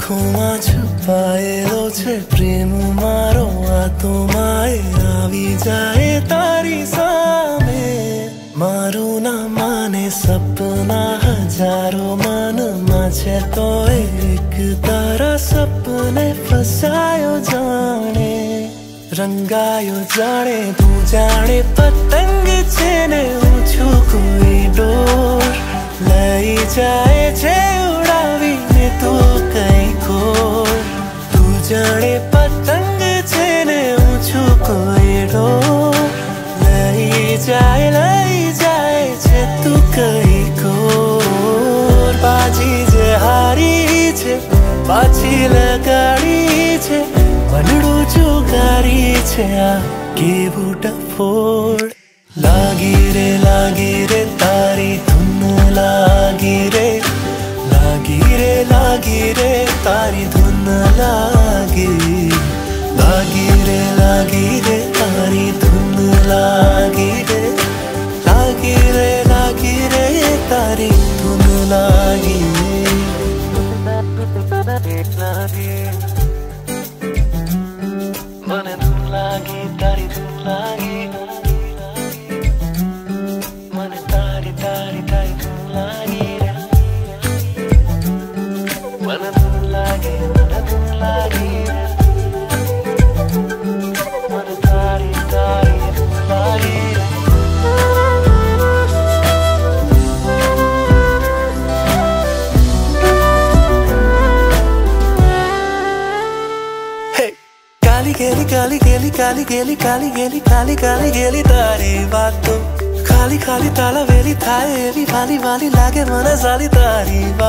આંખોમાં છુપાયેલો છે પ્રેમ મારો આત્માએ આવી જાય તારી સામે મારું ના માને સપના હજારો મનમાં છે તોય એક તારા સપને ફસાયો જાણે રંગાયો જાણે તું જાણે પતંગ છે ને હું છું કોઈ ડોર લઈ જાય છે ઉડાવીને તું કઈ ખોર તું જાણે પતંગ છે ને હું છું કોઈ ડોર લઈ જાય છે તું કઈ ખોર બાજી જે હારી છે પાછી લગાડી છે વનડું જુગારી છે આ કેવું ડફોડ લાગી રે તારી ધૂન લાગી રે તારી ધૂન લાગી રે તારી ધૂન લાગી રે તારી ધૂન લાગી મને ધૂન લાગી તારી ધૂન લાગી મને તારી ધૂન લાગી મને ધૂન લાગી મને તારી ધૂન લાગી કાલી ગેલી તારી વાતો ખાલી તાલા વેલી થાય એવી વાલી લાગે મને સાલી તારી